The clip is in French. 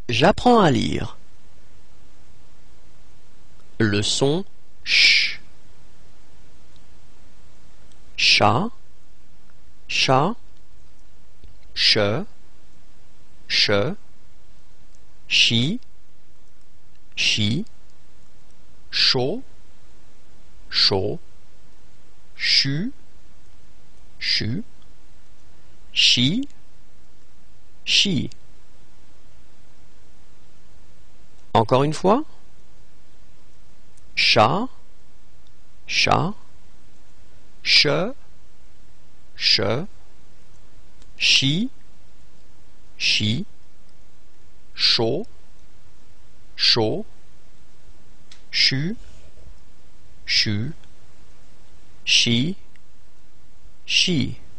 J'apprends à lire. Le son ch. Chat, chat, che, che, chi, chi, chaud, chaud, chu, chu, chi, chi. Encore une fois. Chat, chat, che, che, chi, chi, chaud, chaud, chu, chu, chi, chi.